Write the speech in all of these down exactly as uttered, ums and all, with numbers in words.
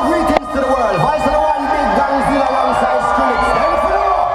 Greetings to the world. Vice of the one big Gangzilla alongside Skrillex. Ready for the war?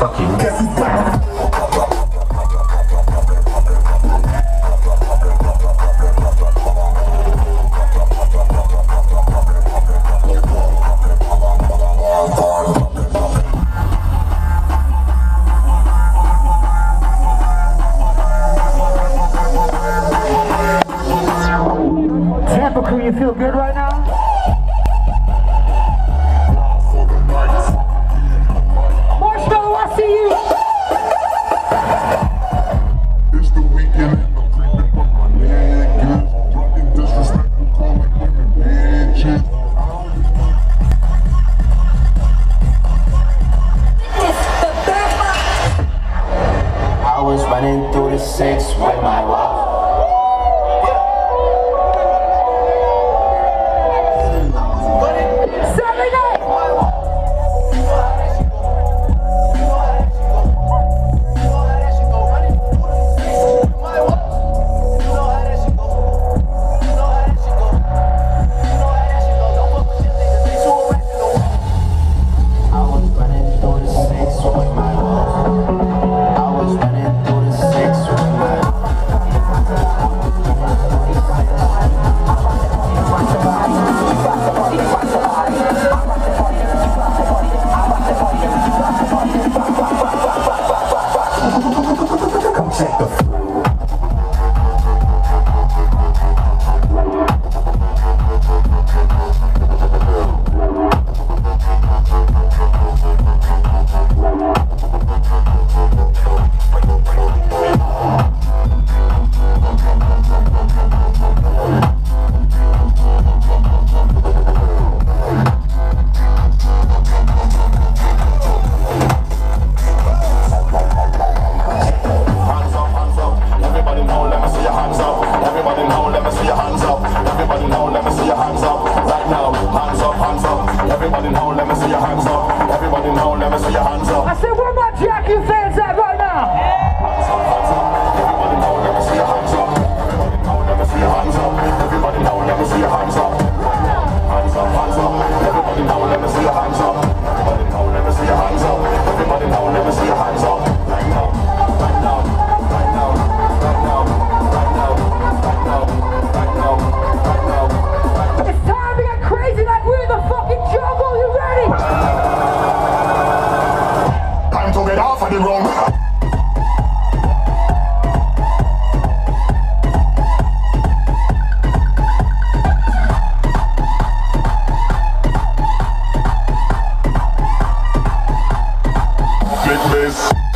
shocking. Tampa crew, you feel good right now? Marshmallow, I see you! It's the weekend and I'm creeping, but my leg is drunken, disrespectful, calling women bitches. I was running through the six with my wife. Everybody now, let me see your hands up. Everybody now, let me see your hands up. I said, where my Jackie fans at right now? Hands up, hands up. Everybody now, let me see your hands up. Everybody now, let me see your hands up. Everybody now, let me see your hands up. Hands up, hands up. Everybody now, let me see your hands up. Everybody now, let me see your hands up. Everybody now, let me see your hands up. Right now, right now, right now, right now, right now, right now, right now, right now, right now. It's time to get crazy like we're in the fucking jungle. You ready? Time to get off of the road. Big bass.